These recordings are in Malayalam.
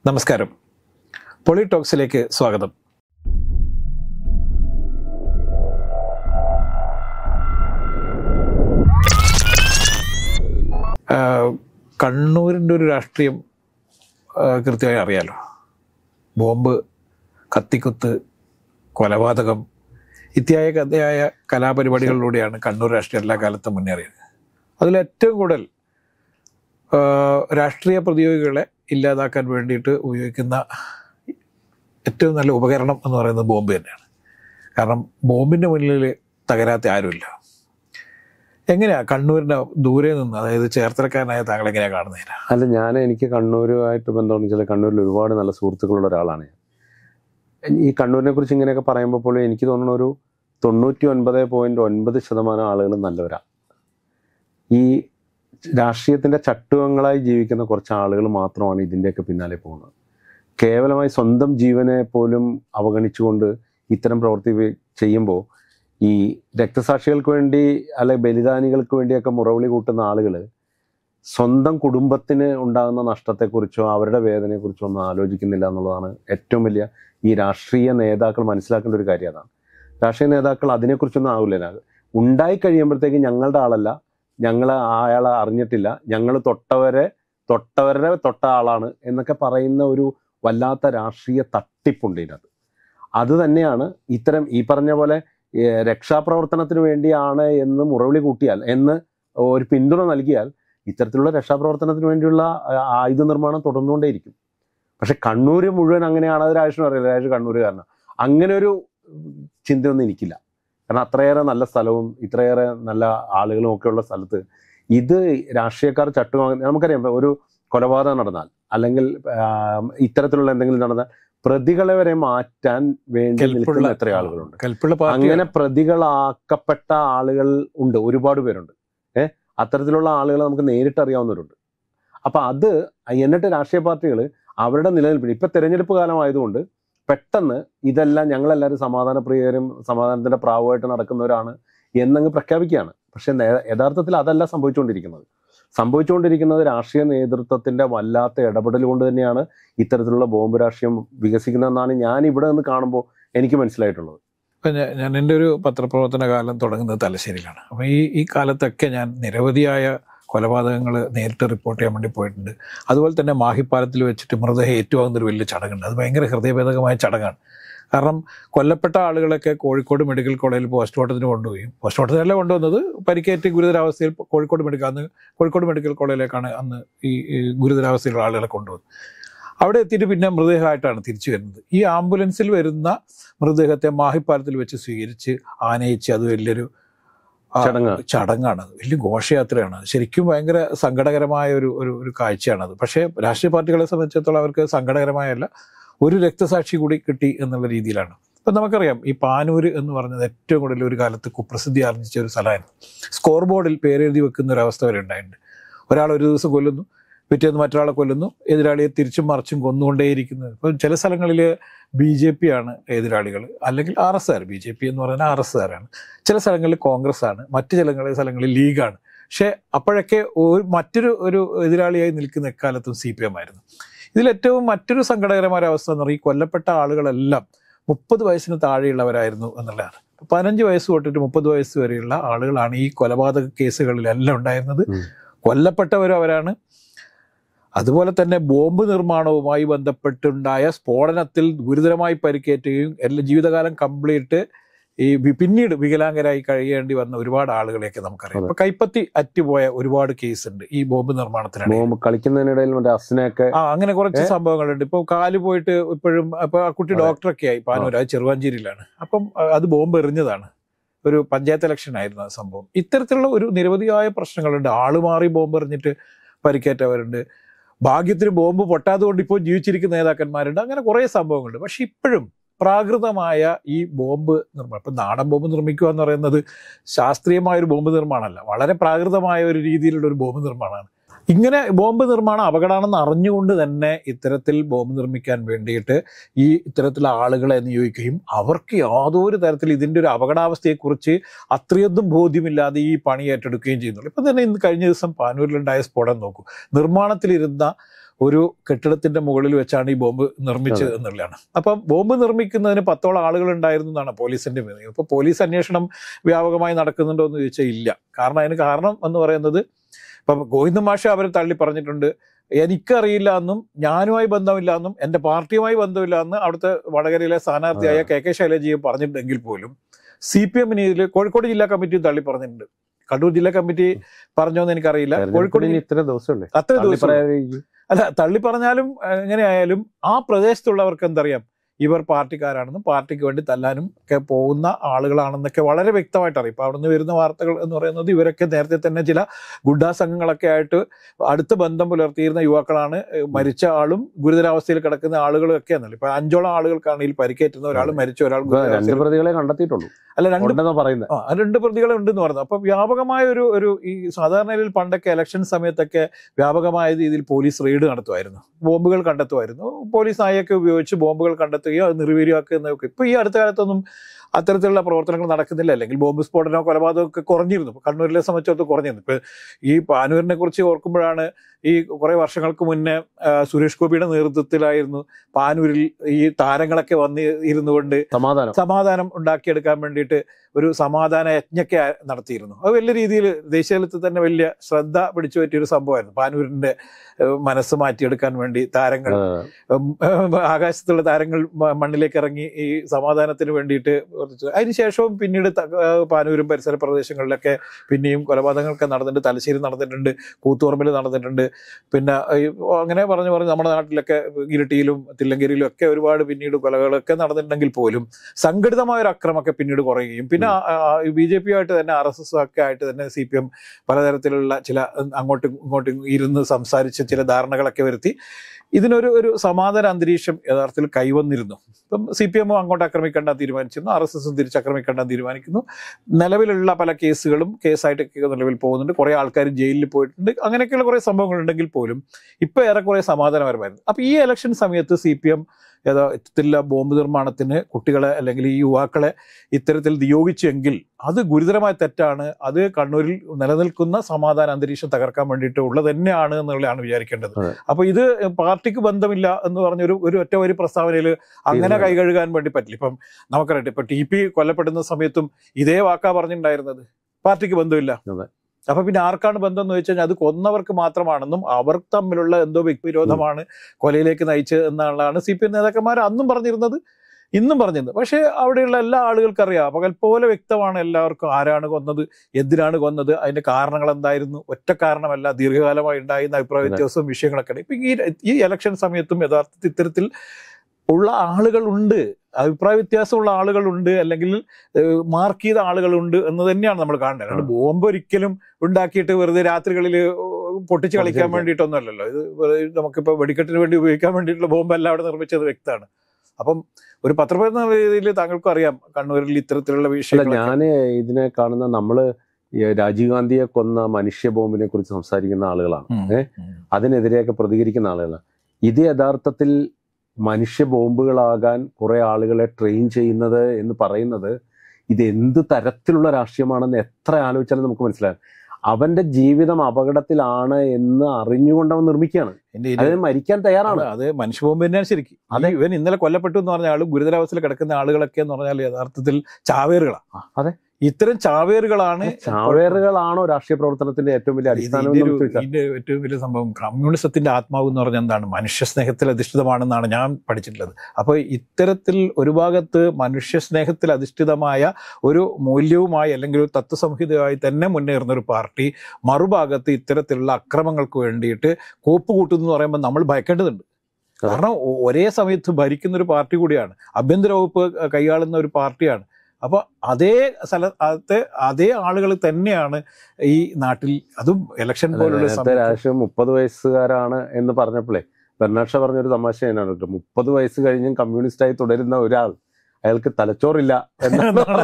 നമസ്കാരം. പൊളി ടോക്സിലേക്ക് സ്വാഗതം. കണ്ണൂരിൻ്റെ ഒരു രാഷ്ട്രീയം കൃത്യമായി അറിയാലോ. ബോംബ്, കത്തിക്കുത്ത്, കൊലപാതകം ഇത്യായ കലാപരിപാടികളിലൂടെയാണ് കണ്ണൂർ രാഷ്ട്രീയം എല്ലാ കാലത്തും മുന്നേറിയത്. അതിലേറ്റവും കൂടുതൽ രാഷ്ട്രീയ പ്രതിയോഗികളെ ഇല്ലാതാക്കാൻ വേണ്ടിയിട്ട് ഉപയോഗിക്കുന്ന ഏറ്റവും നല്ല ഉപകരണം എന്ന് പറയുന്നത് ബോംബ് തന്നെയാണ്. കാരണം ബോംബിൻ്റെ മുന്നിൽ തകരാത്ത ആരുമില്ല. എങ്ങനെയാണ് കണ്ണൂരിൻ്റെ ദൂരെ നിന്ന്, അതായത് ചേർത്തലക്കാരനായ താങ്കൾ എങ്ങനെയാണ് കാണുന്നതിന്? അല്ല, എനിക്ക് കണ്ണൂരുമായിട്ട് ബന്ധമെന്ന് വെച്ചാൽ കണ്ണൂരിൽ ഒരുപാട് നല്ല സുഹൃത്തുക്കളുള്ള ഒരാളാണ് ഞാൻ. ഈ കണ്ണൂരിനെ കുറിച്ച് ഇങ്ങനെയൊക്കെ പറയുമ്പോൾ പോലും എനിക്ക് തോന്നുന്ന ഒരു 99.9% ആളുകൾ നല്ലവരാണ്. ഈ രാഷ്ട്രീയത്തിൻ്റെ ചട്ടുകങ്ങളായി ജീവിക്കുന്ന കുറച്ച് ആളുകൾ മാത്രമാണ് ഇതിൻ്റെയൊക്കെ പിന്നാലെ പോകുന്നത്. കേവലമായി സ്വന്തം ജീവനെ പോലും അവഗണിച്ചുകൊണ്ട് ഇത്തരം പ്രവൃത്തി ചെയ്യുമ്പോൾ ഈ രക്തസാക്ഷികൾക്ക് വേണ്ടി അല്ലെങ്കിൽ ബലിദാനികൾക്ക് വേണ്ടിയൊക്കെ മുറവിളി കൂട്ടുന്ന ആളുകൾ സ്വന്തം കുടുംബത്തിന് ഉണ്ടാകുന്ന നഷ്ടത്തെക്കുറിച്ചോ അവരുടെ വേദനയെക്കുറിച്ചോ ഒന്നും ആലോചിക്കുന്നില്ല എന്നുള്ളതാണ് ഏറ്റവും വലിയ ഈ രാഷ്ട്രീയ നേതാക്കൾ മനസ്സിലാക്കേണ്ട ഒരു കാര്യം. അതാണ് രാഷ്ട്രീയ നേതാക്കൾ അതിനെക്കുറിച്ചൊന്നും ആവില്ല. ഉണ്ടായി കഴിയുമ്പോഴത്തേക്ക് ഞങ്ങളുടെ ആളല്ല, ഞങ്ങൾ അയാളെ അറിഞ്ഞിട്ടില്ല, ഞങ്ങൾ തൊട്ടവരുടെ തൊട്ട ആളാണ് എന്നൊക്കെ പറയുന്ന ഒരു വല്ലാത്ത രാഷ്ട്രീയ തട്ടിപ്പുണ്ട് ഇതിനകത്ത്. അത് തന്നെയാണ് ഇത്തരം ഈ പറഞ്ഞ പോലെ രക്ഷാപ്രവർത്തനത്തിന് വേണ്ടിയാണ് എന്ന് മുറവിളി കൂട്ടിയാൽ, എന്ന് ഒരു പിന്തുണ നൽകിയാൽ ഇത്തരത്തിലുള്ള രക്ഷാപ്രവർത്തനത്തിന് വേണ്ടിയുള്ള ആയുധ നിർമ്മാണം തുടർന്നുകൊണ്ടേയിരിക്കും. പക്ഷെ കണ്ണൂർ മുഴുവൻ അങ്ങനെയാണ്. അത് രാജേഷിനും അറിയില്ല, രാജേഷ് കണ്ണൂരുകാരനാണ്. അങ്ങനെ ഒരു ചിന്തയൊന്നും എനിക്കില്ല. കാരണം അത്രയേറെ നല്ല സ്ഥലവും ഇത്രയേറെ നല്ല ആളുകളും ഒക്കെ ഉള്ള സ്ഥലത്ത് ഇത് രാഷ്ട്രീയക്കാർ നമുക്കറിയാം, ഒരു കൊലപാതകം നടന്നാൽ അല്ലെങ്കിൽ ഇത്തരത്തിലുള്ള എന്തെങ്കിലും നടന്നാൽ പ്രതികളെ വരെ മാറ്റാൻ വേണ്ടി നിൽക്കുന്ന എത്ര ആളുകളുണ്ട്. അങ്ങനെ പ്രതികളാക്കപ്പെട്ട ആളുകൾ ഉണ്ട്, ഒരുപാട് പേരുണ്ട്. അത്തരത്തിലുള്ള ആളുകളെ നമുക്ക് നേരിട്ട് അറിയാവുന്നവരുണ്ട്. അപ്പൊ അത് എന്നിട്ട് രാഷ്ട്രീയ പാർട്ടികൾ അവരുടെ നിലനിൽപ്പിന് ഇപ്പൊ തെരഞ്ഞെടുപ്പ് കാലമായതുകൊണ്ട് പെട്ടെന്ന് ഇതെല്ലാം ഞങ്ങളെല്ലാവരും സമാധാനപ്രിയരും സമാധാനത്തിന്റെ പ്രാവുമായിട്ട് നടക്കുന്നവരാണ് എന്നങ്ങ് പ്രഖ്യാപിക്കുകയാണ്. പക്ഷെ യഥാർത്ഥത്തിൽ അതല്ല സംഭവിച്ചുകൊണ്ടിരിക്കുന്നത് രാഷ്ട്രീയ നേതൃത്വത്തിന്റെ വല്ലാത്ത ഇടപെടൽ കൊണ്ട് തന്നെയാണ് ഇത്തരത്തിലുള്ള ബോംബ് രാഷ്ട്രീയം വികസിക്കുന്നതെന്നാണ് ഞാൻ ഇവിടെ നിന്ന് കാണുമ്പോൾ എനിക്ക് മനസ്സിലായിട്ടുള്ളത്. ഇപ്പം ഞാൻ എൻ്റെ ഒരു പത്രപ്രവർത്തന കാലം തുടങ്ങുന്നത് തലശ്ശേരിയിലാണ്. അപ്പോൾ ഈ കാലത്തൊക്കെ ഞാൻ നിരവധിയായ കൊലപാതകങ്ങൾ നേരിട്ട് റിപ്പോർട്ട് ചെയ്യാൻ വേണ്ടി പോയിട്ടുണ്ട്. അതുപോലെ തന്നെ മാഹിപ്പാലത്തിൽ വെച്ചിട്ട് മൃതദേഹം ഏറ്റുവാങ്ങുന്നൊരു വലിയ ചടങ്ങുണ്ട്. അത് ഭയങ്കര ഹൃദയഭേദകമായ ചടങ്ങാണ്. കാരണം കൊല്ലപ്പെട്ട ആളുകളൊക്കെ കോഴിക്കോട് മെഡിക്കൽ കോളേജിൽ പോസ്റ്റ്മോർട്ടത്തിന് കൊണ്ടുപോയും, പോസ്റ്റ്മോർട്ടത്തിനല്ല കൊണ്ടുവന്നത്, പരിക്കേറ്റ് ഗുരുതരാവസ്ഥയിൽ കോഴിക്കോട് മെഡിക്കൽ കോളേജിലേക്കാണ് അന്ന് ഈ ഗുരുതരാവസ്ഥയിലുള്ള ആളുകളെ കൊണ്ടുവന്നത്. അവിടെ എത്തിയിട്ട് പിന്നെ മൃതദേഹമായിട്ടാണ് തിരിച്ചു വരുന്നത്. ഈ ആംബുലൻസിൽ വരുന്ന മൃതദേഹത്തെ മാഹിപ്പാലത്തിൽ വെച്ച് സ്വീകരിച്ച് ആനയിച്ച് അത് വലിയൊരു ചടങ്ങാണ്, വലിയ ഘോഷയാത്രയാണ്. ശരിക്കും ഭയങ്കര സങ്കടകരമായ ഒരു കാഴ്ചയാണത്. പക്ഷേ രാഷ്ട്രീയ പാർട്ടികളെ സംബന്ധിച്ചിടത്തോളം അവർക്ക് സങ്കടകരമായല്ല, ഒരു രക്തസാക്ഷി കൂടി കിട്ടി എന്നുള്ള രീതിയിലാണ്. ഇപ്പം നമുക്കറിയാം, ഈ പാനൂർ എന്ന് പറഞ്ഞത് ഏറ്റവും കൂടുതൽ ഒരു കാലത്ത് കുപ്രസിദ്ധി ആർജിച്ച ഒരു സ്ഥലമായിരുന്നു. സ്കോർ ബോർഡിൽ പേരെഴുതി വെക്കുന്ന ഒരു അവസ്ഥ വരെ ഉണ്ടായിട്ടുണ്ട്. ഒരാൾ ഒരു ദിവസം കൊല്ലുന്നു, പിറ്റേന്ന് മറ്റൊരാളെ കൊല്ലുന്നു, എതിരാളിയെ തിരിച്ചും മറിച്ചും കൊന്നുകൊണ്ടേയിരിക്കുന്നത്. ഇപ്പം ചില സ്ഥലങ്ങളിൽ BJP ആണ് എതിരാളികൾ, അല്ലെങ്കിൽ RSR. BJP എന്ന് പറയുന്നത് RSRാണ്. ചില സ്ഥലങ്ങളിൽ കോൺഗ്രസ് ആണ്, മറ്റു സ്ഥലങ്ങളിൽ ലീഗാണ്. പക്ഷേ അപ്പോഴൊക്കെ മറ്റൊരു എതിരാളിയായി നിൽക്കുന്ന എക്കാലത്തും CPM ആയിരുന്നു. ഇതിലേറ്റവും മറ്റൊരു സങ്കടകരമായ അവസ്ഥ എന്ന് പറഞ്ഞാൽ ഈ കൊല്ലപ്പെട്ട ആളുകളെല്ലാം 30 വയസ്സിന് താഴെയുള്ളവരായിരുന്നു എന്നുള്ളതാണ്. 15 വയസ്സ് തൊട്ടിട്ട് 30 വയസ്സ് വരെയുള്ള ആളുകളാണ് ഈ കൊലപാതക കേസുകളിലെല്ലാം ഉണ്ടായിരുന്നത്. കൊല്ലപ്പെട്ടവരും അവരാണ്. അതുപോലെ തന്നെ ബോംബ് നിർമ്മാണവുമായി ബന്ധപ്പെട്ടുണ്ടായ സ്ഫോടനത്തിൽ ഗുരുതരമായി പരിക്കേറ്റുകയും എല്ലാ ജീവിതകാലം കംപ്ലീറ്റ് പിന്നീട് വികലാംഗരായി കഴിയേണ്ടി വന്ന ഒരുപാട് ആളുകളെയൊക്കെ നമുക്കറിയാം. ഇപ്പൊ കൈപ്പത്തി അറ്റുപോയ ഒരുപാട് കേസ് ഉണ്ട് ഈ ബോംബ് നിർമ്മാണത്തിനാണ്. ബോംബ് കളിക്കുന്നതിനിടയിൽ അങ്ങനെ കുറച്ച് സംഭവങ്ങളുണ്ട്. ഇപ്പൊ കാല് പോയിട്ട് ഇപ്പോഴും ഇപ്പൊ ആ കുട്ടി ഡോക്ടറൊക്കെ ആയി പാനൂർ, അത് ചെറുവാഞ്ചേരിയിലാണ്. അപ്പം അത് ബോംബ് എറിഞ്ഞതാണ്. ഒരു പഞ്ചായത്ത് ഇലക്ഷൻ ആയിരുന്നു ആ സംഭവം. ഇത്തരത്തിലുള്ള ഒരു നിരവധിയായ പ്രശ്നങ്ങളുണ്ട്. ആളുമാറി ബോംബ് എറിഞ്ഞിട്ട് പരിക്കേറ്റവരുണ്ട്. ഭാഗ്യത്തിന് ബോംബ് പൊട്ടാതെ കൊണ്ട് ഇപ്പോൾ ജീവിച്ചിരിക്കുന്ന നേതാക്കന്മാരുണ്ട്. അങ്ങനെ കുറേ സംഭവങ്ങളുണ്ട്. പക്ഷെ ഇപ്പോഴും പ്രാകൃതമായ ഈ ബോംബ് നിർമ്മാണം, ഇപ്പം നാടൻ ബോംബ് നിർമ്മിക്കുക എന്ന് പറയുന്നത് ശാസ്ത്രീയമായൊരു ബോംബ് നിർമ്മാണമല്ല, വളരെ പ്രാകൃതമായ ഒരു രീതിയിലുള്ള ഒരു ബോംബ് നിർമ്മാണമാണ്. ഇങ്ങനെ ബോംബ് നിർമ്മാണം അപകടമാണെന്ന് അറിഞ്ഞുകൊണ്ട് തന്നെ ഇത്തരത്തിൽ ബോംബ് നിർമ്മിക്കാൻ വേണ്ടിയിട്ട് ഇത്തരത്തിലുള്ള ആളുകളെ നിയോഗിക്കുകയും അവർക്ക് യാതൊരു തരത്തിൽ ഇതിൻ്റെ ഒരു അപകടാവസ്ഥയെക്കുറിച്ച് അത്രയൊന്നും ബോധ്യമില്ലാതെ ഈ പണി ഏറ്റെടുക്കുകയും ചെയ്യുന്നുള്ളൂ. ഇപ്പം തന്നെ ഇന്ന് കഴിഞ്ഞ ദിവസം പാനൂരിലുണ്ടായ സ്ഫോടനം നോക്കൂ. നിർമ്മാണത്തിലിരുന്ന ഒരു കെട്ടിടത്തിന്റെ മുകളിൽ വെച്ചാണ് ഈ ബോംബ് നിർമ്മിച്ചത് എന്നുള്ളതാണ്. അപ്പം ബോംബ് നിർമ്മിക്കുന്നതിന് 10ഓളം ആളുകൾ ഉണ്ടായിരുന്നു എന്നാണ് പോലീസിന്റെ വിധി. അപ്പോൾ പോലീസ് അന്വേഷണം വ്യാപകമായി നടക്കുന്നുണ്ടോ എന്ന് ചോദിച്ചാൽ ഇല്ല. അതിന് കാരണം എന്ന് പറയുന്നത്, ഇപ്പം ഗോവിന്ദൻ മാഷ് അവരെ തള്ളി പറഞ്ഞിട്ടുണ്ട്, എനിക്കറിയില്ല എന്നും ഞാനുമായി ബന്ധമില്ല എന്നും എൻ്റെ പാർട്ടിയുമായി ബന്ധമില്ല എന്ന് അവിടുത്തെ വടകരയിലെ സ്ഥാനാർത്ഥിയായ KK ശൈലജയും പറഞ്ഞിട്ടുണ്ടെങ്കിൽ പോലും CPM-ന് ഇതിൽ കോഴിക്കോട് ജില്ലാ കമ്മിറ്റിയും തള്ളി പറഞ്ഞിട്ടുണ്ട്. കണ്ണൂർ ജില്ലാ കമ്മിറ്റി പറഞ്ഞോന്ന് എനിക്കറിയില്ല. കോഴിക്കോട് ഇത്ര ദിവസമല്ലേ, അത്ര ദിവസം അല്ല, തള്ളി പറഞ്ഞാലും എങ്ങനെയായാലും ആ പ്രദേശത്തുള്ളവർക്ക് എന്തറിയാം, ഇവർ പാർട്ടിക്കാരാണെന്നും പാർട്ടിക്ക് വേണ്ടി തല്ലാനും ഒക്കെ പോകുന്ന ആളുകളാണെന്നൊക്കെ വളരെ വ്യക്തമായിട്ട് അറിയാം. ഇപ്പം അവിടുന്ന് വരുന്ന വാർത്തകൾ എന്ന് പറയുന്നത് ഇവരൊക്കെ നേരത്തെ തന്നെ ചില ഗുണ്ടാ സംഘങ്ങളൊക്കെ ആയിട്ട് അടുത്ത ബന്ധം പുലർത്തിയിരുന്ന യുവാക്കളാണ്. മരിച്ച ആളും ഗുരുതരാവസ്ഥയിൽ കിടക്കുന്ന ആളുകളും ഒക്കെ എന്നല്ല. ഇപ്പൊ 5ഓളം ആളുകൾക്കാണ് ഇതിൽ പരിക്കേറ്റുന്ന, ഒരാൾ മരിച്ച, ഒരാൾ 2 പ്രതികളെ കണ്ടെത്തിയിട്ടുള്ളൂ. അല്ല, 2 പറയുന്നത് 2 പ്രതികളെ ഉണ്ടെന്ന് പറയുന്നത്. അപ്പൊ വ്യാപകമായ ഒരു ഈ സാധാരണയിൽ പണ്ടൊക്കെ ഇലക്ഷൻ സമയത്തൊക്കെ വ്യാപകമായ രീതിയിൽ പോലീസ് റെയ്ഡ് നടത്തുമായിരുന്നു, ബോംബുകൾ കണ്ടെത്തുമായിരുന്നു. പോലീസ് നായയൊക്കെ ഉപയോഗിച്ച് ബോംബുകൾ കണ്ടെത്തുകയോ അത് നിർവീര്യമാക്കുന്നതൊക്കെ. ഇപ്പൊ ഈ അടുത്ത കാലത്തൊന്നും അത്തരത്തിലുള്ള പ്രവർത്തനങ്ങൾ നടക്കുന്നില്ല. അല്ലെങ്കിൽ ബോംബ് സ്ഫോടനമോ കൊലപാതകമോ ഒക്കെ കുറഞ്ഞിരുന്നു. കണ്ണൂരിലെ സംബന്ധിച്ചിടത്തോളം കുറഞ്ഞിരുന്നു. ഇപ്പൊ ഈ പാനൂരിനെ കുറിച്ച് ഓർക്കുമ്പോഴാണ്, ഈ കുറെ വർഷങ്ങൾക്ക് മുന്നേ സുരേഷ് ഗോപിയുടെ നേതൃത്വത്തിലായിരുന്നു പാനൂരിൽ ഈ താരങ്ങളൊക്കെ ഇരുന്നു കൊണ്ട് സമാധാനം ഉണ്ടാക്കിയെടുക്കാൻ വേണ്ടിയിട്ട് ഒരു സമാധാന യജ്ഞൊക്കെ നടത്തിയിരുന്നു. അത് വലിയ രീതിയിൽ ദേശീയതലത്തിൽ തന്നെ വലിയ ശ്രദ്ധ പിടിച്ചു പറ്റിയൊരു സംഭവമായിരുന്നു. പാനൂരിന്റെ മനസ്സ് മാറ്റിയെടുക്കാൻ വേണ്ടി താരങ്ങൾ, ആകാശത്തുള്ള താരങ്ങൾ മണ്ണിലേക്ക് ഇറങ്ങി ഈ സമാധാനത്തിന് വേണ്ടിയിട്ട്. അതിനുശേഷവും പിന്നീട് പാനൂരും പരിസര പ്രദേശങ്ങളിലൊക്കെ പിന്നെയും കൊലപാതകങ്ങളൊക്കെ നടന്നിട്ടുണ്ട്. തലശ്ശേരി നടന്നിട്ടുണ്ട്, കൂത്തുപറമ്പിൽ നടന്നിട്ടുണ്ട്. പിന്നെ അങ്ങനെ പറഞ്ഞു നമ്മുടെ നാട്ടിലൊക്കെ ഇരിട്ടിയിലും തില്ലങ്കരിയിലും ഒക്കെ ഒരുപാട് പിന്നീട് കൊലകളൊക്കെ നടന്നിട്ടുണ്ടെങ്കിൽ പോലും സംഘടിതമായ ഒരു അക്രമമൊക്കെ പിന്നീട് കുറയുകയും, പിന്നെ BJP ആയിട്ട് തന്നെ RSS ഒക്കെ ആയിട്ട് തന്നെ CPM പലതരത്തിലുള്ള ചില അങ്ങോട്ടും ഇങ്ങോട്ടും ഇരുന്ന് സംസാരിച്ച് ചില ധാരണകളൊക്കെ വരുത്തി ഇതിനൊരു സമാധാന അന്തരീക്ഷം യഥാർത്ഥത്തിൽ കൈവന്നിരുന്നു. ഇപ്പം CPM അങ്ങോട്ട് ആക്രമിക്കേണ്ട തീരുമാനിച്ചിരുന്നു, RSS തിരിച്ചാക്രമിക്കേണ്ട തീരുമാനിക്കുന്നു. നിലവിലുള്ള പല കേസായിട്ടൊക്കെ നിലവിൽ പോകുന്നുണ്ട്. കുറെ ആൾക്കാർ ജയിലിൽ പോയിട്ടുണ്ട്. അങ്ങനെയൊക്കെയുള്ള കുറെ സംഭവങ്ങൾ ഉണ്ടെങ്കിൽ പോലും ഇപ്പൊ ഏറെക്കുറെ സമാധാനപരമായിരുന്നു. അപ്പൊ ഈ ഇലക്ഷൻ സമയത്ത് CPM ഇത്തരത്തിലുള്ള ബോംബ് നിർമ്മാണത്തിന് കുട്ടികളെ അല്ലെങ്കിൽ ഈ യുവാക്കളെ ഇത്തരത്തിൽ നിയോഗിച്ചെങ്കിൽ അത് ഗുരുതരമായ തെറ്റാണ്. അത് കണ്ണൂരിൽ നിലനിൽക്കുന്ന സമാധാന അന്തരീക്ഷം തകർക്കാൻ വേണ്ടിയിട്ട് ഉള്ളത് തന്നെയാണ് എന്നുള്ളതാണ് വിചാരിക്കേണ്ടത്. അപ്പൊ ഇത് പാർട്ടിക്ക് ബന്ധമില്ല എന്ന് പറഞ്ഞൊരു ഒറ്റ പ്രസ്താവനയിൽ അങ്ങനെ കൈകഴുകാൻ വേണ്ടി പറ്റില്ല. ഇപ്പം നമുക്കറിയാം, ഇപ്പൊ TP കൊല്ലപ്പെടുന്ന സമയത്തും ഇതേ വാക്കാ പറഞ്ഞിട്ടുണ്ടായിരുന്നത്, പാർട്ടിക്ക് ബന്ധമില്ല. അപ്പൊ പിന്നെ ആർക്കാണ് ബന്ധം എന്ന് വെച്ച് കഴിഞ്ഞാൽ അത് കൊന്നവർക്ക് മാത്രമാണെന്നും അവർ തമ്മിലുള്ള എന്തോ വ്യക്തിവിരോധമാണ് കൊലയിലേക്ക് നയിച്ചത് എന്നുള്ളതാണ് CPM നേതാക്കന്മാർ അന്നും പറഞ്ഞിരുന്നത്, ഇന്നും പറഞ്ഞിരുന്നത്. പക്ഷേ അവിടെയുള്ള എല്ലാ ആളുകൾക്കും അറിയാം, പകൽ പോലെ വ്യക്തമാണ് എല്ലാവർക്കും ആരാണ് കൊന്നത്, എന്തിനാണ് കൊന്നത്, അതിന്റെ കാരണങ്ങൾ എന്തായിരുന്നു. ഒറ്റ കാരണമല്ല, ദീർഘകാലമായി ഉണ്ടായിരുന്ന അഭിപ്രായ വ്യത്യാസവും വിഷയങ്ങളൊക്കെ. ഇപ്പൊ ഈ ഇലക്ഷൻ സമയത്തും യഥാർത്ഥത്തിൽ ഇത്തരത്തിൽ ഉള്ള ആളുകളുണ്ട്, അഭിപ്രായ വ്യത്യാസമുള്ള ആളുകളുണ്ട്, അല്ലെങ്കിൽ മാർക്ക് ചെയ്ത ആളുകളുണ്ട് എന്ന് തന്നെയാണ് നമ്മൾ കാണേണ്ടത്. കാരണം ബോംബ് ഒരിക്കലും ഉണ്ടാക്കിയിട്ട് വെറുതെ രാത്രികളിൽ പൊട്ടിച്ച് കളിക്കാൻ വേണ്ടിയിട്ടൊന്നുമല്ലല്ലോ. ഇത് നമുക്കിപ്പോൾ വെടിക്കെട്ടിന് വേണ്ടി ഉപയോഗിക്കാൻ വേണ്ടിയിട്ടുള്ള ബോംബല്ല അവിടെ നിർമ്മിച്ചത് വ്യക്തമാണ്. അപ്പം ഒരു പത്രപ്രവർത്തന രീതിയിൽ താങ്കൾക്കും അറിയാം കണ്ണൂരിൽ ഇത്തരത്തിലുള്ള വിഷയം. ഞാൻ ഇതിനെ കാണുന്ന നമ്മള് രാജീവ് ഗാന്ധിയെ കൊന്ന മനുഷ്യ ബോംബിനെ കുറിച്ച് സംസാരിക്കുന്ന ആളുകളാണ്, അതിനെതിരെയൊക്കെ പ്രതികരിക്കുന്ന ആളുകളാണ്. ഇത് യഥാർത്ഥത്തിൽ മനുഷ്യ ബോംബുകളാകാൻ കുറെ ആളുകളെ ട്രെയിൻ ചെയ്യുന്നത് എന്ന് പറയുന്നത് ഇത് എന്ത് തരത്തിലുള്ള രാഷ്ട്രീയമാണെന്ന് എത്ര ആലോചിച്ചാലും നമുക്ക് മനസ്സിലാകും. അവന്റെ ജീവിതം അപകടത്തിലാണ് എന്ന് അറിഞ്ഞുകൊണ്ട് അവൻ നിർമ്മിക്കുകയാണ്, അതിന് മരിക്കാൻ തയ്യാറാണ്. അത് മനുഷ്യ ബോംബ് തന്നെയാണ് ശരിക്കും. അതെ, ഇവൻ ഇന്നലെ കൊല്ലപ്പെട്ടു എന്ന് പറഞ്ഞ ആള് ഗുരുതരാവസ്ഥയിൽ കിടക്കുന്ന ആളുകളൊക്കെ എന്ന് പറഞ്ഞാൽ യഥാർത്ഥത്തിൽ ചാവേറുകളാണ്. അതെ, ഇത്തരം ചാവേറുകളാണോ രാഷ്ട്രീയ പ്രവർത്തനത്തിന്റെ ഏറ്റവും വലിയ അടിസ്ഥാനം? ഇതിന്റെ ഏറ്റവും വലിയ സംഭവം കമ്മ്യൂണിസത്തിന്റെ ആത്മാവ് എന്ന് പറഞ്ഞാൽ എന്താണ്? മനുഷ്യ സ്നേഹത്തിൽ അധിഷ്ഠിതമാണെന്നാണ് ഞാൻ പഠിച്ചിട്ടുള്ളത്. അപ്പോൾ ഇത്തരത്തിൽ ഒരു ഭാഗത്ത് മനുഷ്യ സ്നേഹത്തിൽ അധിഷ്ഠിതമായ ഒരു മൂല്യവുമായി അല്ലെങ്കിൽ ഒരു തത്വസംഹിതയായി തന്നെ മുന്നേറുന്ന ഒരു പാർട്ടി മറുഭാഗത്ത് ഇത്തരത്തിലുള്ള അക്രമങ്ങൾക്ക് വേണ്ടിയിട്ട് കോപ്പ് കൂട്ടുന്നു എന്ന് പറയുമ്പോൾ നമ്മൾ ഭയക്കേണ്ടതുണ്ട്. കാരണം ഒരേ സമയത്ത് ഭരിക്കുന്ന ഒരു പാർട്ടി കൂടിയാണ്, ആഭ്യന്തര വകുപ്പ് കൈയാളുന്ന ഒരു പാർട്ടിയാണ്. അപ്പൊ അതേ ആളുകൾ തന്നെയാണ് ഈ നാട്ടിൽ, അതും ഇലക്ഷൻ പോലുള്ള രാഷ്ട്രീയം. 30 വയസ്സുകാരാണ് എന്ന് പറഞ്ഞപ്പോഴേ ബെർണാഡ് ഷാ പറഞ്ഞൊരു തമാശ എന്നാണ്, 30 വയസ്സ് കഴിഞ്ഞും കമ്മ്യൂണിസ്റ്റായി തുടരുന്ന ഒരാൾ അയാൾക്ക് തലച്ചോറില്ല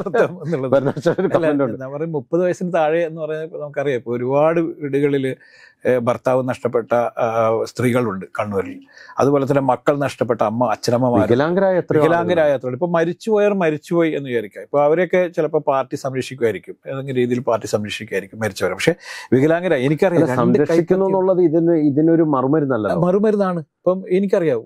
എന്നാണ്. 30 വയസ്സിന് താഴെ എന്ന് പറഞ്ഞാൽ നമുക്കറിയാം, ഇപ്പൊ ഒരുപാട് വീടുകളിൽ ഭർത്താവ് നഷ്ടപ്പെട്ട സ്ത്രീകളുണ്ട് കണ്ണൂരിൽ. അതുപോലെ തന്നെ മക്കൾ നഷ്ടപ്പെട്ട അച്ഛനമ്മമാർ, വികലാംഗരായ എത്ര. ഇപ്പൊ മരിച്ചുപോയി എന്ന് വിചാരിക്കാം. ഇപ്പൊ അവരെയൊക്കെ ചിലപ്പോൾ പാർട്ടി സംരക്ഷിക്കുമായിരിക്കും, ഏതെങ്കിലും രീതിയിൽ പാർട്ടി സംരക്ഷിക്കുമായിരിക്കും മരിച്ചവരെ. പക്ഷെ വികലാംഗരായ എനിക്കറിയാം സംരക്ഷിക്കുന്നുള്ളത് ഇതിനൊരു മറുമരുന്നാണ്. ഇപ്പം എനിക്കറിയാം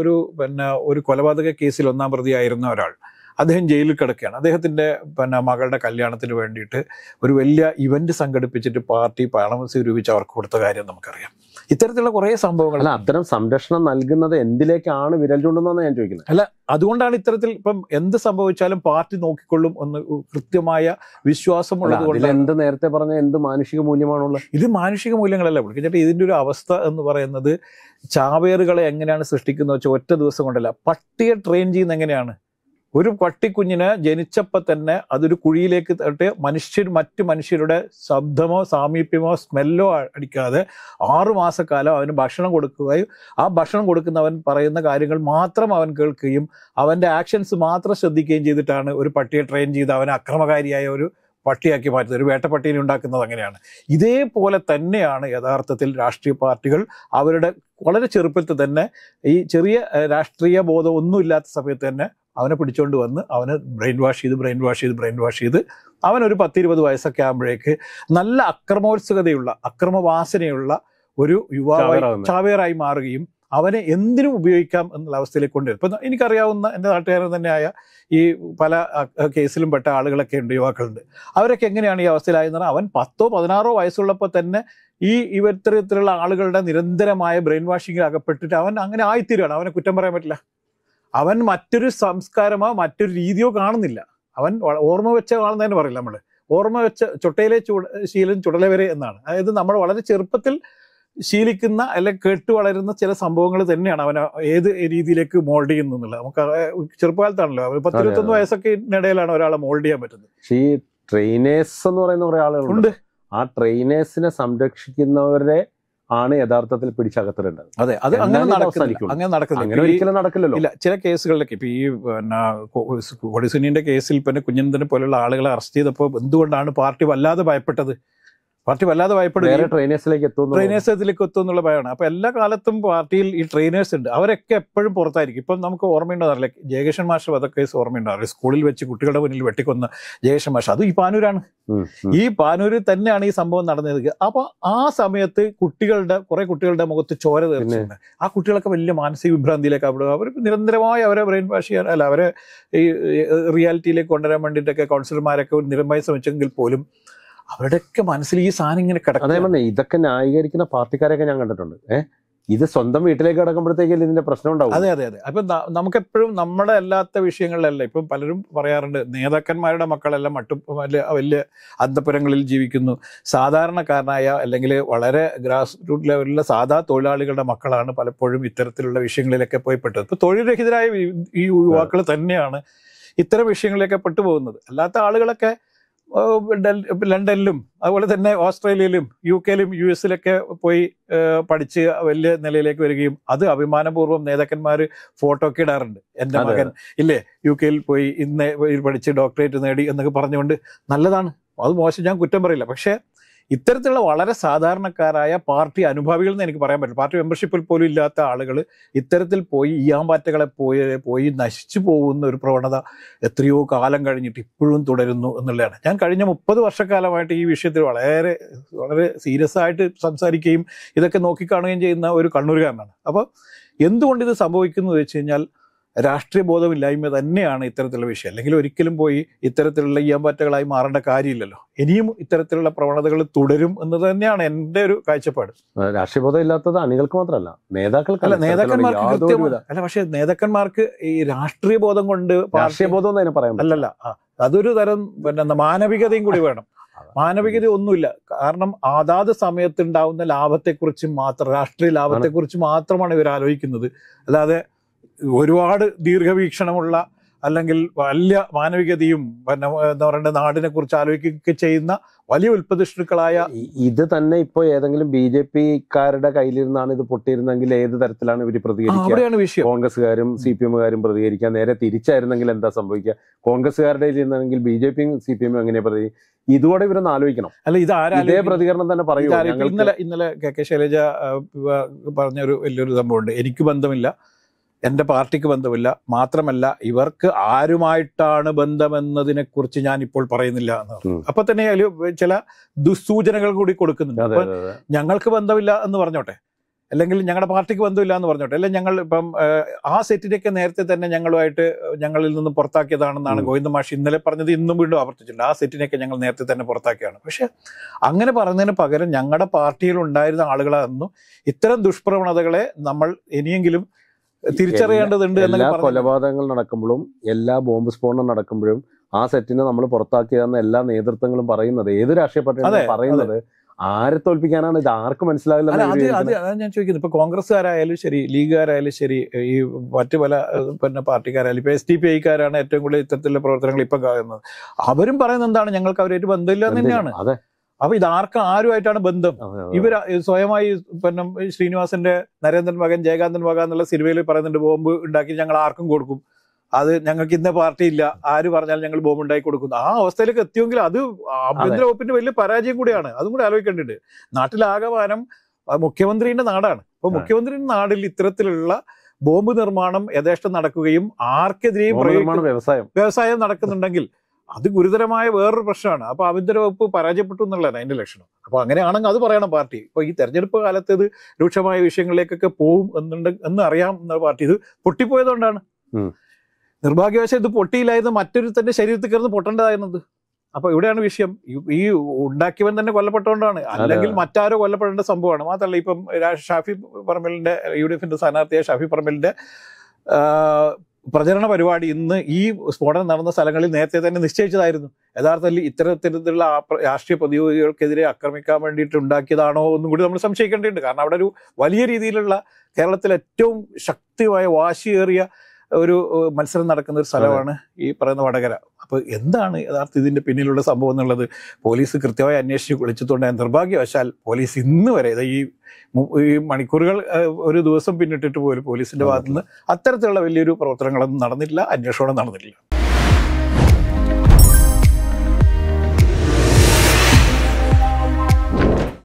ഒരു കൊലപാതക കേസിൽ 1-ാം പ്രതിയായിരുന്ന ഒരാൾ, അദ്ദേഹം ജയിലിൽ കിടക്കുകയാണ്. അദ്ദേഹത്തിൻ്റെ മകളുടെ കല്യാണത്തിന് വേണ്ടിയിട്ട് ഒരു വലിയ ഇവന്റ് സംഘടിപ്പിച്ചിട്ട് പാർട്ടി പണം സ്വരൂപിച്ച് അവർക്ക് കൊടുത്ത കാര്യം നമുക്കറിയാം. ഇത്തരത്തിലുള്ള കുറേ സംഭവങ്ങൾ. അത്തരം സംരക്ഷണം നൽകുന്നത് എന്തിലേക്കാണ് വിരൽ ചൂണ്ടുന്നതെന്ന് ഞാൻ ചോദിക്കുന്നത്. അല്ല, അതുകൊണ്ടാണ് ഇത്തരത്തിൽ ഇപ്പം എന്ത് സംഭവിച്ചാലും പാർട്ടി നോക്കിക്കൊള്ളും എന്ന് കൃത്യമായ വിശ്വാസമുള്ളത് കൊണ്ട്. എന്ത് നേരത്തെ പറഞ്ഞ എന്ത് മാനുഷിക മൂല്യമാണുള്ളത്? ഇത് മാനുഷിക മൂല്യങ്ങളല്ല ചേട്ടാ. ഇതിൻ്റെ ഒരു അവസ്ഥ എന്ന് പറയുന്നത് ചാവേറുകളെ എങ്ങനെയാണ് സൃഷ്ടിക്കുന്നത് വെച്ചാൽ ഒറ്റ ദിവസം കൊണ്ടല്ല. പട്ടിയെ ട്രെയിൻ ചെയ്യുന്ന എങ്ങനെയാണ്? ഒരു പട്ടിക്കുഞ്ഞിന് ജനിച്ചപ്പോൾ തന്നെ അതൊരു കുഴിയിലേക്ക് തട്ട് മറ്റു മനുഷ്യരുടെ ശബ്ദമോ സാമീപ്യമോ സ്മെല്ലോ അടിക്കാതെ 6 മാസക്കാലം അവന് ഭക്ഷണം കൊടുക്കുകയും ആ ഭക്ഷണം കൊടുക്കുന്നവൻ പറയുന്ന കാര്യങ്ങൾ മാത്രം അവൻ കേൾക്കുകയും അവൻ്റെ ആക്ഷൻസ് മാത്രം ശ്രദ്ധിക്കുകയും ചെയ്തിട്ടാണ് ഒരു പട്ടിയെ ട്രെയിൻ ചെയ്ത് അവനെ അക്രമകാരിയായ ഒരു പട്ടിയാക്കി മാറ്റുന്നത്, ഒരു വേട്ടപ്പട്ടീനെ ഉണ്ടാക്കുന്നത് അങ്ങനെയാണ്. ഇതേപോലെ തന്നെയാണ് യഥാർത്ഥത്തിൽ രാഷ്ട്രീയ പാർട്ടികൾ അവരുടെ വളരെ ചെറുപ്പത്തിൽ തന്നെ ഈ ചെറിയ രാഷ്ട്രീയ ബോധം ഒന്നുമില്ലാത്ത സമയത്ത് തന്നെ അവനെ പിടിച്ചുകൊണ്ട് വന്ന് അവനെ ബ്രെയിൻ വാഷ് ചെയ്ത് അവനൊരു 10-20 വയസ്സൊക്കെ ആകുമ്പോഴേക്ക് നല്ല അക്രമവാസനയുള്ള ഒരു യുവാവായി ചാവേറായി മാറുകയും അവനെ എന്തിനും ഉപയോഗിക്കാം എന്നുള്ള അവസ്ഥയിലേക്ക് കൊണ്ടുവരും. ഇപ്പം എനിക്കറിയാവുന്ന എൻ്റെ നാട്ടുകാരൻ തന്നെയായ ഈ പല കേസിലും പെട്ട ആളുകളൊക്കെ ഉണ്ട്, യുവാക്കളുണ്ട്. അവരൊക്കെ എങ്ങനെയാണ് ഈ അവസ്ഥയിലായെന്ന് പറഞ്ഞാൽ അവൻ 10-16 വയസ്സുള്ളപ്പോൾ തന്നെ ഈ ഇത്തരത്തിലുള്ള ആളുകളുടെ നിരന്തരമായ ബ്രെയിൻ വാഷിങ്ങിൽ അകപ്പെട്ടിട്ട് അവൻ അങ്ങനെ ആയിത്തീരുകയാണ്. അവനെ കുറ്റം പറയാൻ പറ്റില്ല. അവൻ മറ്റൊരു സംസ്കാരമോ മറ്റൊരു രീതിയോ കാണുന്നില്ല. അവൻ ഓർമ്മ വെച്ച കാണുന്നതിന് പറയില്ല നമ്മൾ. ഓർമ്മ വെച്ച ചൊട്ടയിലെ ശീലം ചുടല വരെ എന്നാണ്. അതായത് നമ്മൾ വളരെ ചെറുപ്പത്തിൽ ശീലിക്കുന്ന അല്ലെങ്കിൽ കേട്ടു വളരുന്ന ചില സംഭവങ്ങൾ തന്നെയാണ് അവനെ ഏത് രീതിയിലേക്ക് മോൾഡ് ചെയ്യുന്നുള്ളത്. നമുക്ക് ചെറുപ്പകാലത്താണല്ലോ, 10-21 വയസ്സൊക്കെ ഇടയിലാണ് ഒരാളെ മോൾഡ് ചെയ്യാൻ പറ്റുന്നത്. ഈ ട്രെയിനേഴ്സ് എന്ന് പറയുന്ന കുറെ ആളുകളുണ്ട്. ആ ട്രെയിനേഴ്സിനെ സംരക്ഷിക്കുന്നവരെ ആണ് യഥാർത്ഥത്തിൽ പിടിച്ചകത്തിടേണ്ടത്. അതെ, അത് അങ്ങനെ നടക്കില്ലല്ലോ. ഇല്ല, ചില കേസുകളിലൊക്കെ ഇപ്പൊ ഈ കൊടിസുനിയുടെ കേസിൽ പിന്നെ കുഞ്ഞനന്ദനെ പോലുള്ള ആളുകളെ അറസ്റ്റ് ചെയ്തപ്പോൾ എന്തുകൊണ്ടാണ് പാർട്ടി വല്ലാതെ ഭയപ്പെട്ടത്? പാർട്ടി വല്ലാതെ ഭയപ്പെടുകയും ട്രെയിനേഴ്സിലേക്ക് എത്തുമെന്നുള്ള ഭയമാണ്. അപ്പൊ എല്ലാ കാലത്തും പാർട്ടിയിൽ ഈ ട്രെയിനേഴ്സ് ഉണ്ട്. അവരൊക്കെ എപ്പോഴും പുറത്തായിരിക്കും. ഇപ്പം നമുക്ക് ഓർമ്മയുണ്ടാവില്ല, ജയകേശൻ മാഷ് വധക്കേസ് ഓർമ്മയുണ്ടാവില്ല. സ്കൂളിൽ വെച്ച് കുട്ടികളുടെ മുന്നിൽ വെട്ടിക്കൊന്ന ജയകേശൻ മാഷ്, അത് ഈ പാനൂരാണ്. ഈ പാനൂരിൽ തന്നെയാണ് ഈ സംഭവം നടന്നത്. അപ്പൊ ആ സമയത്ത് കുറെ കുട്ടികളുടെ മുഖത്ത് ചോര തീർച്ചിട്ടുണ്ട്. ആ കുട്ടികളൊക്കെ വലിയ മാനസിക വിഭ്രാന്തിയിലേക്ക് അവിടെ അവർ നിരന്തരമായി അവരെ ബ്രെയിൻ വാഷ് ചെയ്യാൻ അവരെ ഈ റിയാലിറ്റിയിലേക്ക് കൊണ്ടുവരാൻ വേണ്ടിയിട്ടൊക്കെ കൗൺസിലർമാരൊക്കെ നിരന്തരമായി ശ്രമിച്ചെങ്കിൽ പോലും അവരുടെയൊക്കെ മനസ്സിൽ ഈ സാധനം ഇങ്ങനെ കിടക്കും. ഇതൊക്കെ ന്യായീകരിക്കുന്ന പാർട്ടിക്കാരെയൊക്കെ ഞാൻ കണ്ടിട്ടുണ്ട്. ഇത് സ്വന്തം വീട്ടിലേക്ക് കിടക്കുമ്പോഴത്തേക്കും ഇതിന്റെ പ്രശ്നം ഉണ്ടാവും. അതെ. അപ്പൊ നമുക്കെപ്പോഴും നമ്മുടെ അല്ലാത്ത വിഷയങ്ങളിലല്ല. ഇപ്പം പലരും പറയാറുണ്ട് നേതാക്കന്മാരുടെ മക്കളെല്ലാം വലിയ അന്തപുരങ്ങളിൽ ജീവിക്കുന്നു, സാധാരണക്കാരനായ അല്ലെങ്കിൽ വളരെ ഗ്രാസ് റൂട്ട് ലെവലിലുള്ള സാധാ തൊഴിലാളികളുടെ മക്കളാണ് പലപ്പോഴും ഇത്തരത്തിലുള്ള വിഷയങ്ങളിലൊക്കെ പോയി പെട്ടത്. ഇപ്പൊ തൊഴിൽരഹിതരായ ഈ യുവാക്കൾ തന്നെയാണ് ഇത്തരം വിഷയങ്ങളിലൊക്കെ പെട്ടുപോകുന്നത്. അല്ലാത്ത ആളുകളൊക്കെ ലണ്ടനിലും അതുപോലെ തന്നെ ഓസ്ട്രേലിയയിലും UK-ലും US-ലൊക്കെ പോയി പഠിച്ച് വലിയ നിലയിലേക്ക് വരികയും അത് അഭിമാനപൂർവ്വം നേതാക്കന്മാർ ഫോട്ടോ ഒക്കെ ഇടാറുണ്ട്. എൻ്റെ മകൻ ഇല്ലേ UK-ൽ പോയി ഇന്ന് പഠിച്ച് ഡോക്ടറേറ്റ് നേടി എന്നൊക്കെ പറഞ്ഞുകൊണ്ട്. നല്ലതാണ്, അത് മോശം, ഞാൻ കുറ്റം പറയില്ല. പക്ഷേ ഇത്തരത്തിലുള്ള വളരെ സാധാരണക്കാരായ പാർട്ടി അനുഭാവികൾ എന്ന് എനിക്ക് പറയാൻ പറ്റില്ല. പാർട്ടി മെമ്പർഷിപ്പിൽ പോലും ഇല്ലാത്ത ആളുകൾ ഇത്തരത്തിൽ പോയി ഈയാമ്പാറ്റകളെ പോയി നശിച്ചു പോകുന്ന ഒരു പ്രവണത എത്രയോ കാലം കഴിഞ്ഞിട്ട് ഇപ്പോഴും തുടരുന്നു എന്നുള്ളതാണ്. ഞാൻ കഴിഞ്ഞ 30 വർഷക്കാലമായിട്ട് ഈ വിഷയത്തിൽ വളരെ വളരെ സീരിയസ് ആയിട്ട് സംസാരിക്കുകയും ഇതൊക്കെ നോക്കിക്കാണുകയും ചെയ്യുന്ന ഒരു കണ്ണൂരുകാരനാണ്. അപ്പോൾ എന്തുകൊണ്ട് ഇത് സംഭവിക്കുന്നു എന്ന് വെച്ച് കഴിഞ്ഞാൽ രാഷ്ട്രീയ ബോധമില്ലായ്മ തന്നെയാണ് ഇത്തരത്തിലുള്ള വിഷയം. അല്ലെങ്കിൽ ഒരിക്കലും പോയി ഇത്തരത്തിലുള്ള ഈയാമ്പാറ്റകളായി മാറേണ്ട കാര്യമില്ലല്ലോ. ഇനിയും ഇത്തരത്തിലുള്ള പ്രവണതകൾ തുടരും എന്ന് തന്നെയാണ് എൻ്റെ ഒരു കാഴ്ചപ്പാട്. രാഷ്ട്രീയ ബോധം ഇല്ലാത്തത് അണികൾക്ക് മാത്രമല്ല, നേതാക്കന്മാർക്ക് പക്ഷെ നേതാക്കന്മാർക്ക് ഈ രാഷ്ട്രീയ ബോധം കൊണ്ട് രാഷ്ട്രീയ ബോധം എന്ന് പറയാം അല്ലല്ല, അതൊരു തരം മാനവികതയും കൂടി വേണം. മാനവികത ഒന്നുമില്ല. കാരണം അതാത് സമയത്തുണ്ടാവുന്ന ലാഭത്തെക്കുറിച്ച് മാത്രം, രാഷ്ട്രീയ ലാഭത്തെക്കുറിച്ച് മാത്രമാണ് ഇവർ ആലോചിക്കുന്നത്. അല്ലാതെ ഒരുപാട് ദീർഘവീക്ഷണമുള്ള അല്ലെങ്കിൽ വലിയ മാനവികതയും പിന്നെ എന്താ പറയണ്ട നാടിനെ കുറിച്ച് ആലോചിക്കുകയൊക്കെ ചെയ്യുന്ന വലിയ ഉൽപ്പതിഷ്ണുക്കളായ ഇത് തന്നെ ഇപ്പൊ ഏതെങ്കിലും BJP-കാരുടെ കയ്യിലിരുന്നാണ് ഇത് പൊട്ടിയിരുന്നെങ്കിൽ ഏത് തരത്തിലാണ് ഇവർ പ്രതികരിക്കുക? അവിടെയാണ് വിഷയം. കോൺഗ്രസ്സുകാരും CPM-കാരും പ്രതികരിക്കുക. നേരെ തിരിച്ചായിരുന്നെങ്കിൽ എന്താ സംഭവിക്കുക? കോൺഗ്രസ്സുകാരുടെ ഇരുന്നെങ്കിൽ BJP-യും CPM-ഉം എങ്ങനെ പ്രതികരിക്കും? ഇതോടെ ഇവരൊന്ന് ആലോചിക്കണം. അല്ല, ഇതേ പ്രതികരണം തന്നെ പറയൂ. ഇന്നലെ KK ശൈലജ പറഞ്ഞൊരു വലിയൊരു സംഭവമുണ്ട്. എനിക്ക് ബന്ധമില്ല, എൻ്റെ പാർട്ടിക്ക് ബന്ധമില്ല, മാത്രമല്ല ഇവർക്ക് ആരുമായിട്ടാണ് ബന്ധമെന്നതിനെ കുറിച്ച് ഞാൻ ഇപ്പോൾ പറയുന്നില്ല എന്ന് പറഞ്ഞു. അപ്പൊ തന്നെ അതിൽ ചില ദുസ്സൂചനകൾ കൂടി കൊടുക്കുന്നുണ്ട്. ഞങ്ങൾക്ക് ബന്ധമില്ല എന്ന് പറഞ്ഞോട്ടെ, അല്ലെങ്കിൽ ഞങ്ങളുടെ പാർട്ടിക്ക് ബന്ധമില്ല എന്ന് പറഞ്ഞോട്ടെ, അല്ലെങ്കിൽ ഞങ്ങൾ ഇപ്പം ആ സെറ്റിനൊക്കെ നേരത്തെ തന്നെ ഞങ്ങളിൽ നിന്ന് പുറത്താക്കിയതാണെന്നാണ് ഗോവിന്ദ മാഷ് ഇന്നലെ പറഞ്ഞത്. ഇന്നും വീണ്ടും ആവർത്തിച്ചിട്ടുണ്ട്, ആ സെറ്റിനൊക്കെ ഞങ്ങൾ നേരത്തെ തന്നെ പുറത്താക്കിയാണ്. പക്ഷെ അങ്ങനെ പറയുന്നതിന് പകരം ഞങ്ങളുടെ പാർട്ടിയിൽ ഉണ്ടായിരുന്ന ആളുകളായിരുന്നു ഇത്തരം ദുഷ്പ്രവണതകളെ നമ്മൾ ഇനിയെങ്കിലും തിരിച്ചറിയേണ്ടതുണ്ട്. എല്ലാ കൊലപാതകങ്ങൾ നടക്കുമ്പോഴും എല്ലാ ബോംബ് സ്ഫോടനം നടക്കുമ്പോഴും ആ സെറ്റിനെ നമ്മൾ പുറത്താക്കിയതെന്ന് എല്ലാ നേതൃത്വങ്ങളും പറയുന്നത്, ഏത് രാഷ്ട്രീയ പാർട്ടിയാണ് പറയുന്നത്. ആരെ തോൽപ്പിക്കാനാണ്? ഇത് ആർക്കും മനസ്സിലാവില്ല. അത് ഞാൻ ചോദിക്കുന്നത്. ഇപ്പൊ കോൺഗ്രസ്സുകാരായാലും ശരി, ലീഗുകാരായാലും ശരി, ഈ മറ്റു പല പിന്നെ പാർട്ടിക്കാരായാലും ഇപ്പൊ SDPI-കാരാണ് ഏറ്റവും കൂടുതൽ ഇത്തരത്തിലുള്ള പ്രവർത്തനങ്ങൾ ഇപ്പം കാണുന്നത്. അവരും പറയുന്നത് എന്താണ്? ഞങ്ങൾക്ക് അവരായിട്ട് ബന്ധമില്ല എന്ന് തന്നെയാണ്. അപ്പൊ ആരുമായിട്ടാണ് ബന്ധം? ഇവർ സ്വയമായി പിന്നെ ശ്രീനിവാസന്റെ നരേന്ദ്രൻ മകൻ ജയകാന്തൻ മകൻ എന്നുള്ള സിനിമയിൽ പറയുന്നുണ്ട്, ബോംബ് ഉണ്ടാക്കി ഞങ്ങൾ ആർക്കും കൊടുക്കും, അത് ഞങ്ങൾക്ക് ഇന്ന പാർട്ടി ഇല്ല, ആര് പറഞ്ഞാലും ഞങ്ങൾ ബോംബ് ഉണ്ടാക്കി കൊടുക്കുന്നു. ആ അവസ്ഥയിലേക്ക് എത്തിയെങ്കിൽ അത് ആഭ്യന്തര വകുപ്പിന്റെ വലിയ പരാജയം കൂടിയാണ്. അതും കൂടി ആലോചിക്കേണ്ടത്. നാട്ടിലാകമാനം മുഖ്യമന്ത്രിയുടെ നാടാണ്. അപ്പൊ മുഖ്യമന്ത്രിയുടെ നാടിൽ ഇത്തരത്തിലുള്ള ബോംബ് നിർമ്മാണം യഥേഷ്ടം നടക്കുകയും ആർക്കെതിരെയും വ്യവസായം നടക്കുന്നുണ്ടെങ്കിൽ അത് ഗുരുതരമായ വേറൊരു പ്രശ്നമാണ്. അപ്പൊ ആഭ്യന്തര വകുപ്പ് പരാജയപ്പെട്ടു എന്നുള്ളതാണ് അതിന്റെ ലക്ഷണം. അപ്പൊ അങ്ങനെയാണെങ്കിൽ അത് പറയണം പാർട്ടി. ഇപ്പൊ ഈ തെരഞ്ഞെടുപ്പ് കാലത്ത് ഇത് രൂക്ഷമായ വിഷയങ്ങളിലേക്കൊക്കെ പോവും എന്ന് അറിയാം എന്ന പാർട്ടി ഇത് പൊട്ടിപ്പോയതുകൊണ്ടാണ്. നിർഭാഗ്യവശാൽ ഇത് പൊട്ടിയില്ലായിരുന്നു, മറ്റൊരു തന്നെ ശരീരത്തിൽ കയറുന്ന പൊട്ടേണ്ടതായിരുന്നത്. അപ്പൊ ഇവിടെയാണ് വിഷയം. ഈ ഉണ്ടാക്കിയവൻ തന്നെ കൊല്ലപ്പെട്ടതുകൊണ്ടാണ്, അല്ലെങ്കിൽ മറ്റാരോ കൊല്ലപ്പെടേണ്ട സംഭവമാണ്. മാത്രമല്ല ഇപ്പം ഷാഫി പറമ്പലിന്റെ UDF-ന്റെ സ്ഥാനാർത്ഥിയായ ഷാഫി പറമ്പലിന്റെ പ്രചരണ പരിപാടി ഇന്ന് ഈ സ്ഫോടനം നടന്ന സ്ഥലങ്ങളിൽ നേരത്തെ തന്നെ നിശ്ചയിച്ചതായിരുന്നു. യഥാർത്ഥത്തിൽ ഇത്തരത്തിലുള്ള രാഷ്ട്രീയ പ്രതിയോഗികൾക്കെതിരെ ആക്രമിക്കാൻ വേണ്ടിയിട്ട് ഉണ്ടാക്കിയതാണോ എന്നും കൂടി നമ്മൾ സംശയിക്കേണ്ടതുണ്ട്. കാരണം അവിടെ ഒരു വലിയ രീതിയിലുള്ള കേരളത്തിൽ ഏറ്റവും ശക്തിയായ വാശിയേറിയ ഒരു മത്സരം നടക്കുന്ന ഒരു സ്ഥലമാണ് ഈ പറയുന്ന വടകര. അപ്പോൾ എന്താണ് യഥാർത്ഥ ഇതിന്റെ പിന്നിലുള്ള സംഭവം എന്നുള്ളത് പോലീസ് കൃത്യമായി അന്വേഷിച്ച് വിളിച്ചതുകൊണ്ട് നിർഭാഗ്യവശാൽ പോലീസ് ഇന്ന് വരെ ഈ മണിക്കൂറുകൾ ഒരു ദിവസം പിന്നിട്ടിട്ട് പോലും പോലീസിന്റെ ഭാഗത്തുനിന്ന് അത്തരത്തിലുള്ള വലിയൊരു പ്രവർത്തനങ്ങളൊന്നും നടന്നിട്ടില്ല, അന്വേഷണം നടന്നിട്ടില്ല.